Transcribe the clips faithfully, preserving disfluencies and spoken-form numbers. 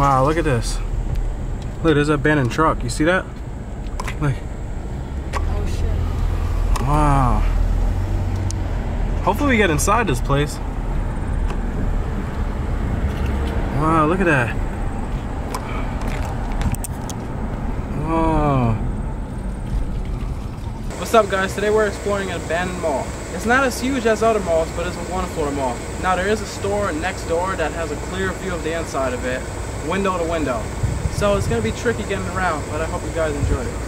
Wow, look at this. Look, there's an abandoned truck. You see that? Look. Oh shit. Wow. Hopefully we get inside this place. Wow, look at that. Whoa. What's up, guys? Today we're exploring an abandoned mall. It's not as huge as other malls, but it's a one-floor mall. Now there is a store next door that has a clear view of the inside of it, window to window. So it's gonna be tricky getting around, but I hope you guys enjoy it.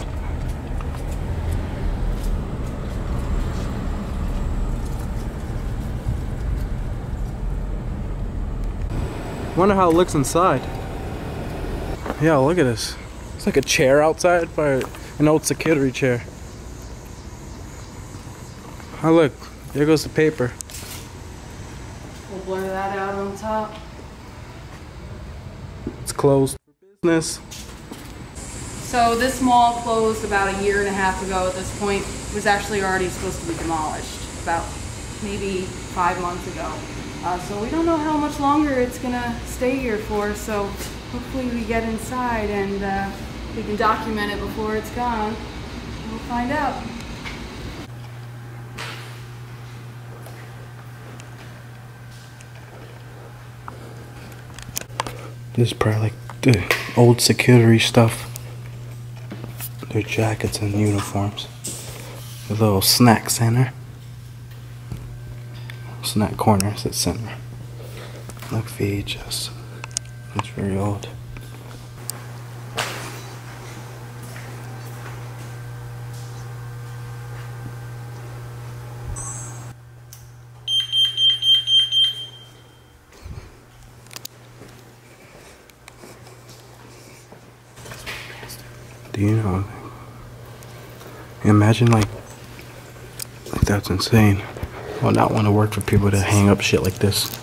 Wonder how it looks inside. Yeah, look at this. It's like a chair outside by an old security chair. Oh look, there goes the paper. We'll blur that out on top. It's closed for business. So this mall closed about a year and a half ago at this point. It was actually already supposed to be demolished about maybe five months ago. Uh, so we don't know how much longer it's gonna stay here for, so hopefully we get inside and uh, we can document it before it's gone. We'll find out. This is probably like the old security stuff. Their jackets and uniforms. A little snack center. Snack corner is at center. Look, V H S. It's very old. Do you know? Imagine like, like that's insane. I would not want to work for people that hang up shit like this.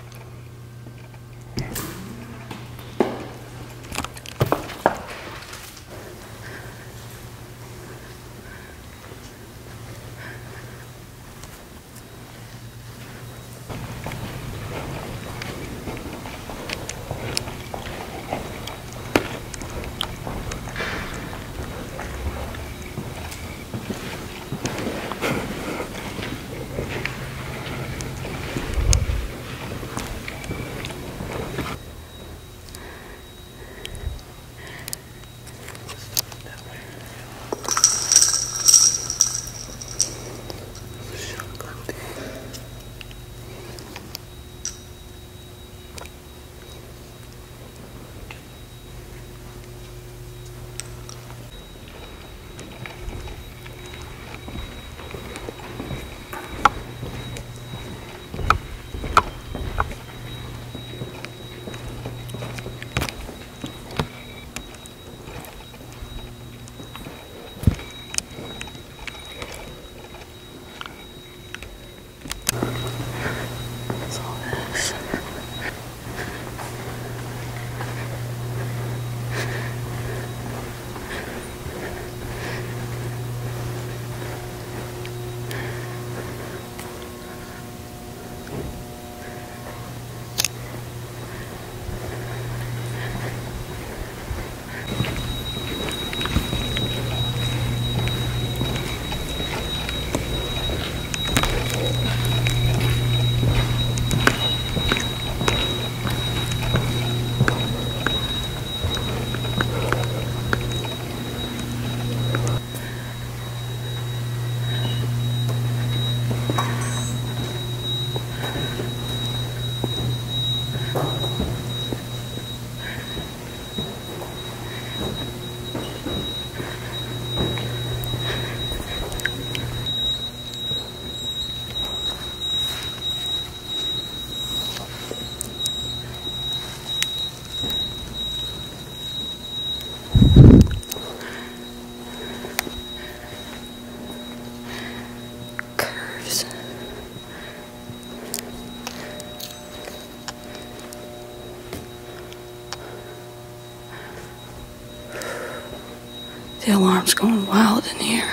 The alarm's going wild in here.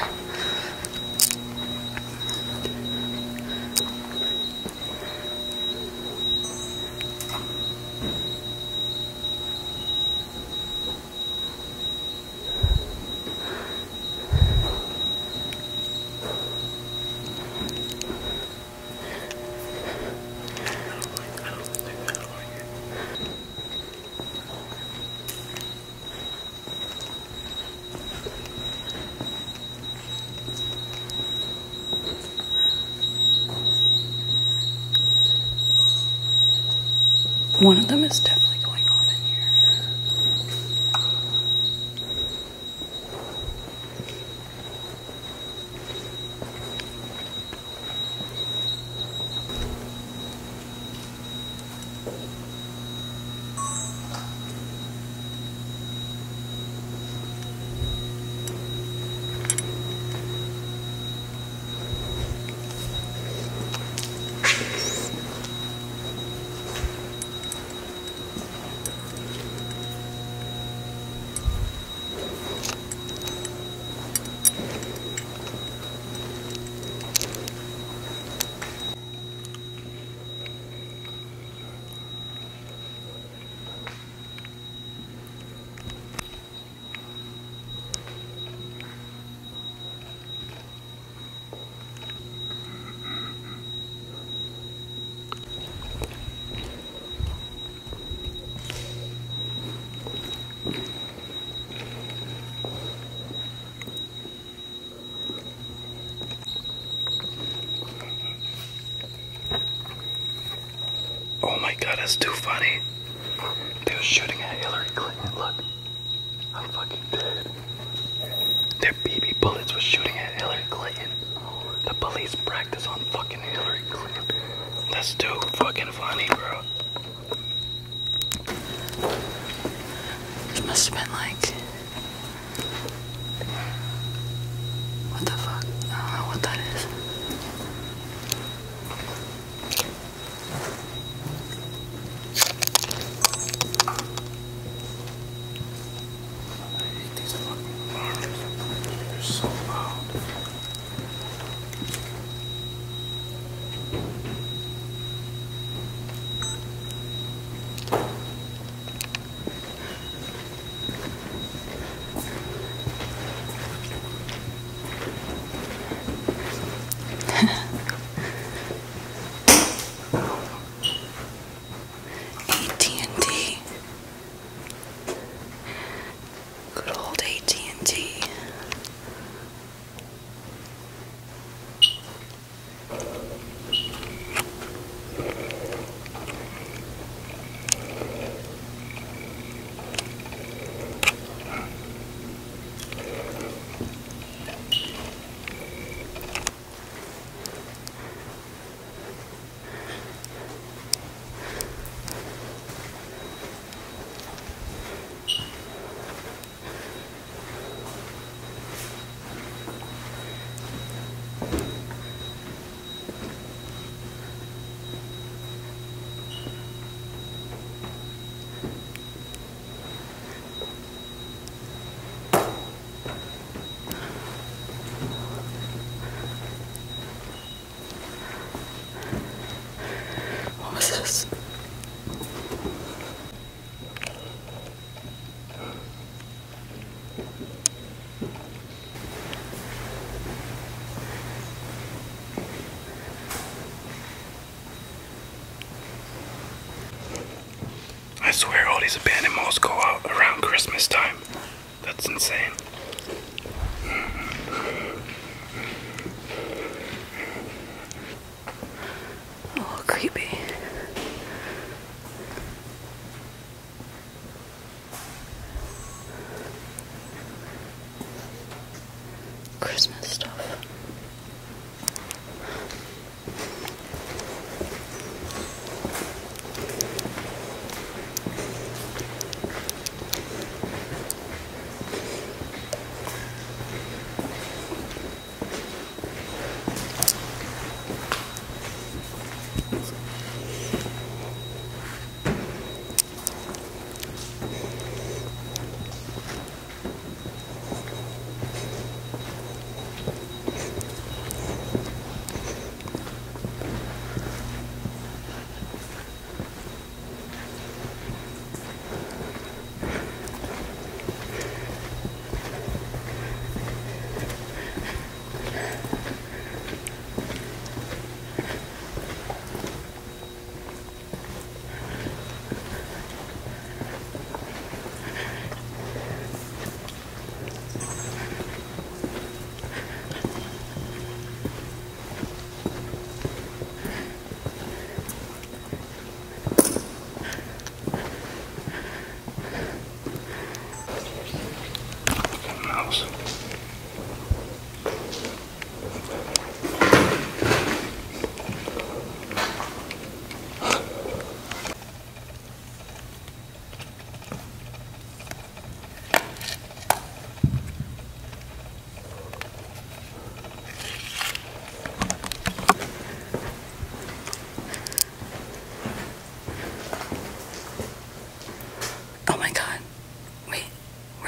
One of them is definitely going off in here. Oh my god, that's too funny. They were shooting at Hillary Clinton, look. I'm fucking dead. Their B B bullets were shooting at Hillary Clinton. The police practice on fucking Hillary Clinton. That's too fucking funny, bro. It must have been like... What the fuck? I don't know what that is. I swear all these abandoned malls go out around Christmas time. That's insane. A little creepy. Christmas stuff.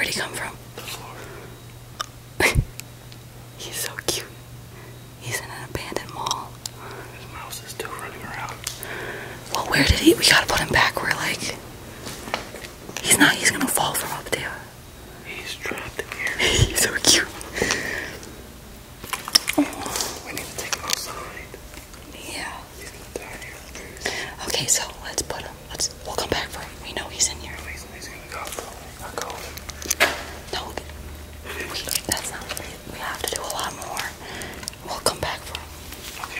Where'd he come from? The floor. He's so cute. He's in an abandoned mall. His mouse is still running around. Well, where did he? We gotta put him back where, like, he's not. He's gonna fall from up there. He's trapped in here. He's so cute. We need to take him outside. Yeah. He's gonna die here. Okay, so let's put him. Let's. We'll come back for him. We know he's in here. No, he's, he's gonna go. I'll go. No, we, that's not. We have to do a lot more. We'll come back for him. Okay.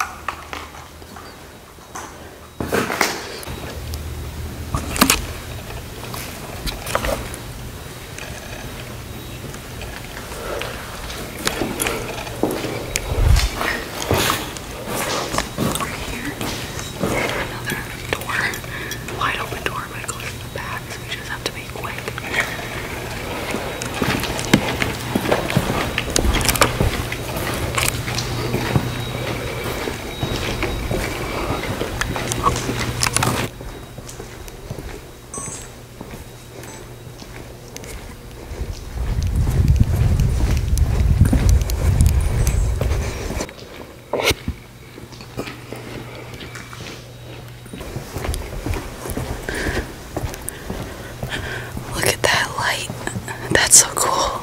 That's so cool.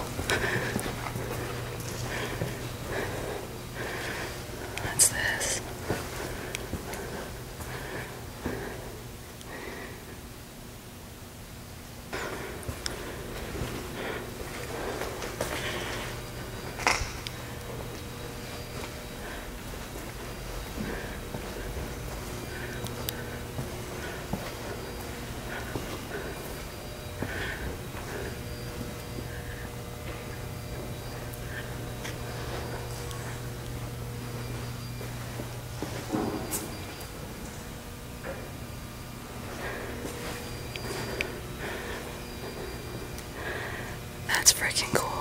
What's this? That's freaking cool.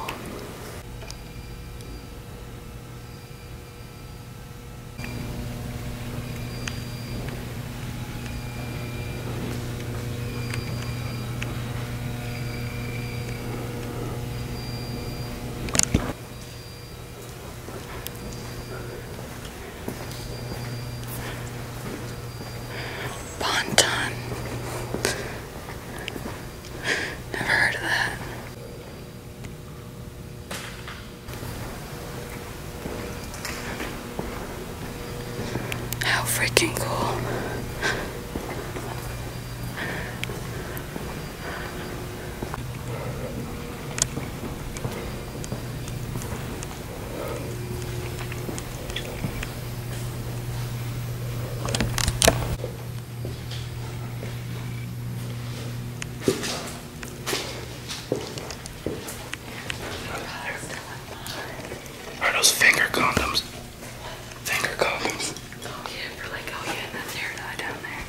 Bonton. Never heard of that. How freaking cool. Are those finger condoms? Finger condoms. Oh yeah, for like, oh yeah, that's hair dye down there.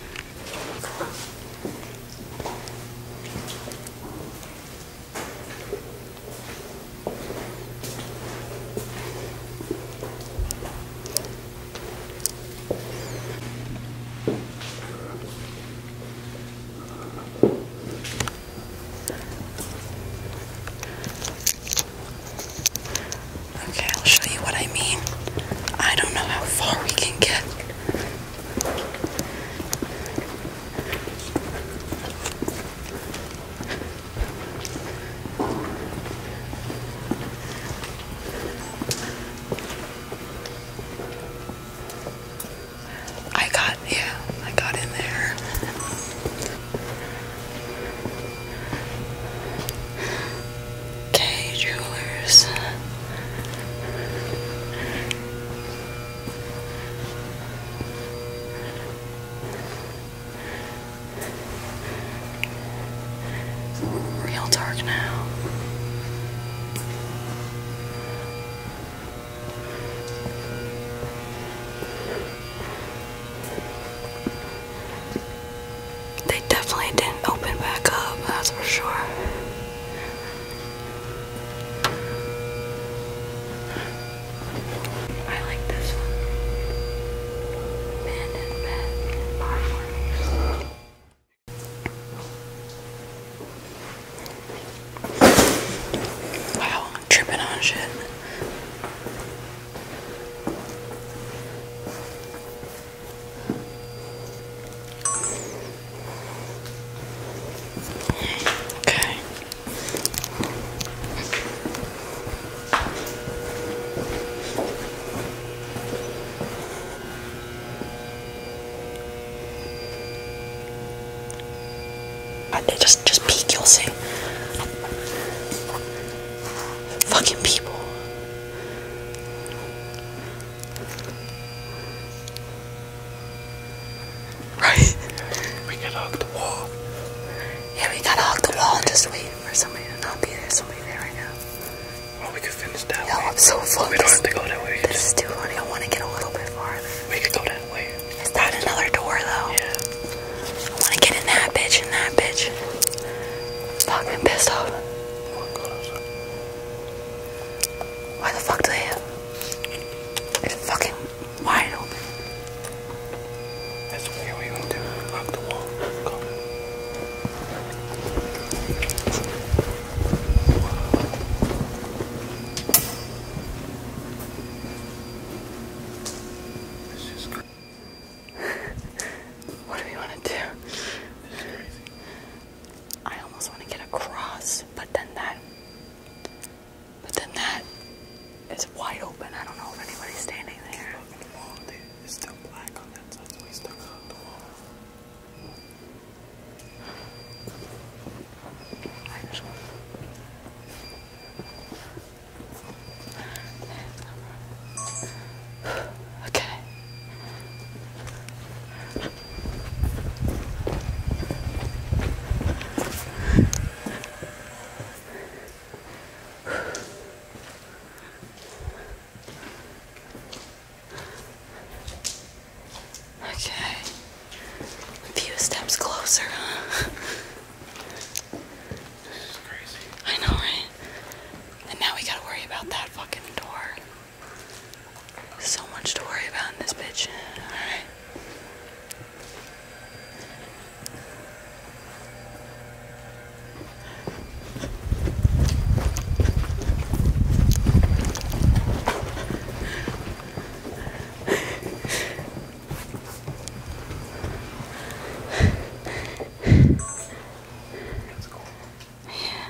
Okay, I'll show you what I mean. I don't know how far we can get. I got, yeah, I got in there. Okay, Jewelers. Real dark now. They definitely didn't open back up, that's for sure. I like this one. Abandoned bed, body work. shit. Okay. Just, just peek, you'll see. Fucking people. Right? We gotta hug the wall. Yeah, we gotta hug the wall and just wait for somebody to not be there. Somebody there right now. Well, we could finish that Yo, way. I'm so fucked. We don't have to go that way. This is too funny. I want to get a little bit farther. We could go that way. Is that another door, though? Yeah. I want to get in that bitch, in that bitch. Fucking pissed off. Why the fuck do they have? It's fucking wide open. That's weird. What are you gonna do? Lock the wall. Go. This is crazy. What do we want to do? This is crazy. I almost want to get across, but then that, but then that is wide open. I don't know if anybody's standing there. Look at the wall. It's still black on that side, so we still got the wall. I just want. Okay. Okay. A few steps closer, huh? This is crazy. I know, right? And now we gotta worry about that fucking door. So much to worry about in this bitch. Alright. That's cool. Yeah.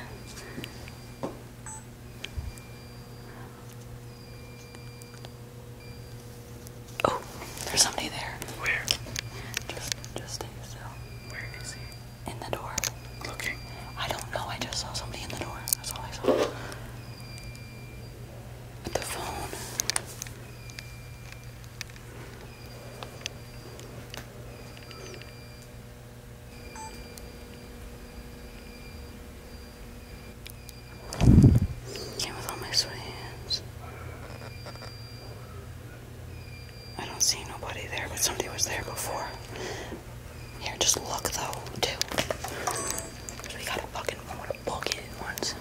Oh, there's somebody there. Where? Just, just stay still. Where is he? In the door. Looking. I don't know. I just saw somebody in the door. That's all I saw. With the phone. Came with all my sweaty hands. I don't see nobody there, but somebody was there before. Here, just look though, too. 'Cause we gotta fucking want to book it once.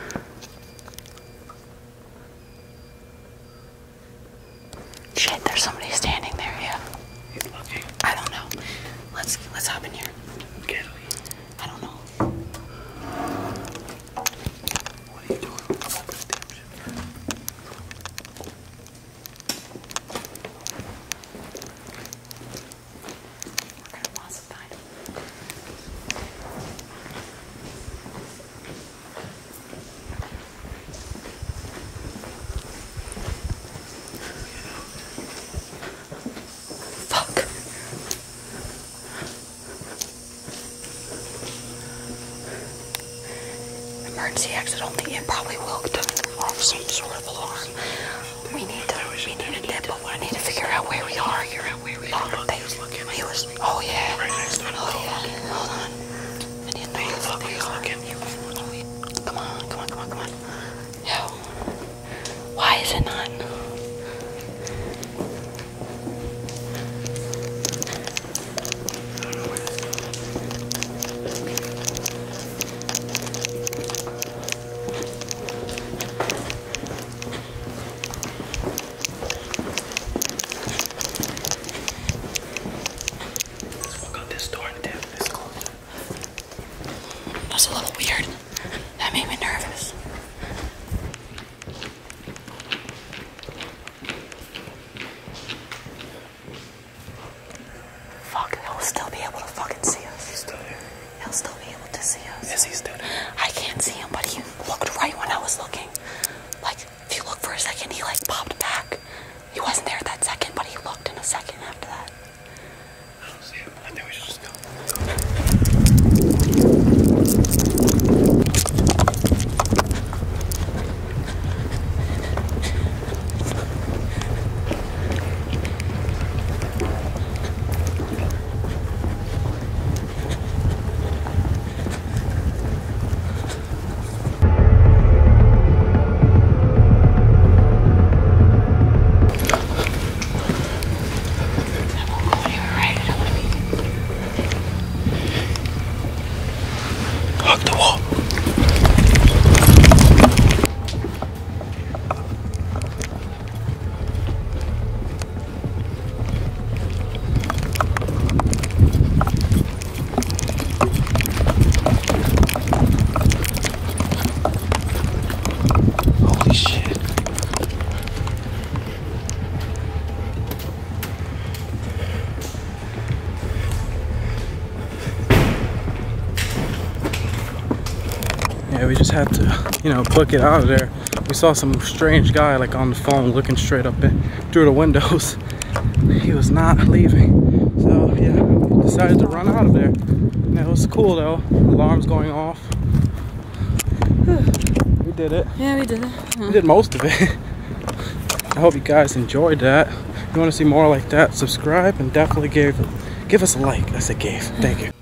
Shit, there's somebody standing there, yeah. He's looking. I don't know. Let's let's hop in here. Get me. I don't know. What are you doing? Open the damn shit. We're gonna pause some time. Fuck. Emergency exit only. It probably will turn off some sort of alarm. We need to. We need to dip, but I need to figure out where we are. Figure out where we are. He was looking. He was. Oh yeah. Right next to the Oh yeah. Hold on. I need to know Look, where we he's are. looking. Come on. Come on. Come on. Come on. Yo. Why is it not? Let's walk out this door and damn this closed. That's a little weird. That made me nervous. Is he still there? I can't see him, but he looked right when I was looking. Like, if you look for a second, he like popped back. He wasn't there that second, but he looked in a second after that. I don't see him. I think we should just go. Yeah, we just had to, you know, book it out of there. We saw some strange guy like on the phone looking straight up in, through the windows. He was not leaving. So yeah, we decided to run out of there. And it was cool though. Alarms going off. We did it. Yeah, we did it. We did most of it. I hope you guys enjoyed that. If you want to see more like that, subscribe and definitely give give us a like. I said gave. Thank you.